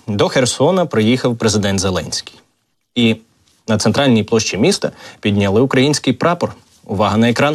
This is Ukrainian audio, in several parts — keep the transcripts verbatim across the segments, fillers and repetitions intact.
до Херсона приїхав президент Зеленський. І на центральній площі міста підняли український прапор. Увага на екран.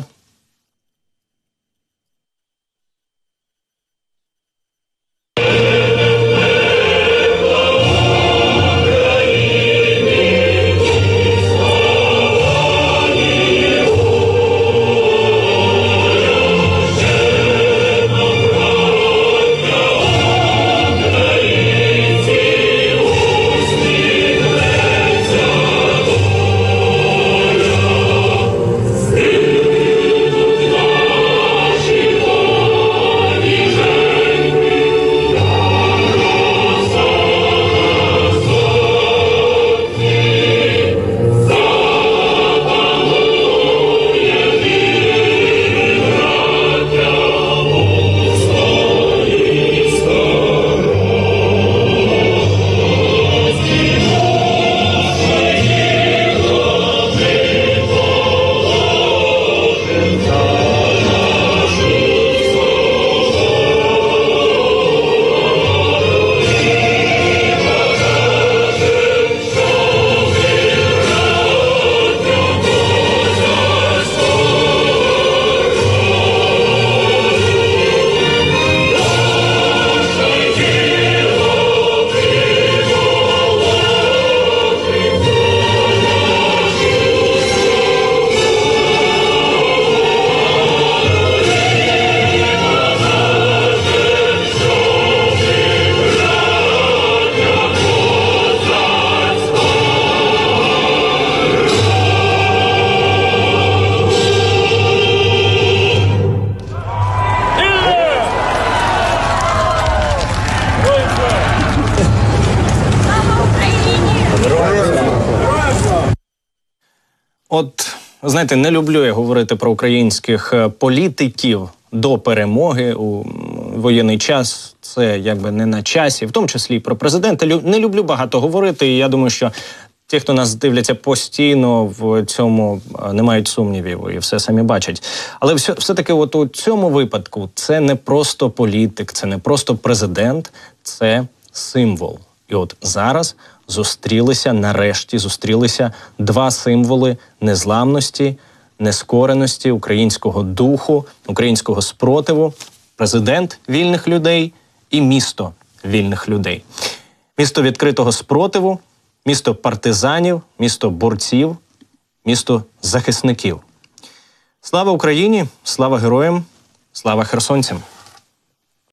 От, знаєте, не люблю я говорити про українських політиків до перемоги у воєнний час. Це якби не на часі, в тому числі і про президента. Не люблю багато говорити, і я думаю, що ті, хто нас дивляться постійно, в цьому не мають сумнівів і все самі бачать. Але все, все-таки от у цьому випадку це не просто політик, це не просто президент, це символ. І от зараз зустрілися, нарешті зустрілися два символи незламності, нескореності, українського духу, українського спротиву, президент вільних людей і місто вільних людей. Місто відкритого спротиву, місто партизанів, місто борців, місто захисників. Слава Україні, слава героям, слава херсонцям!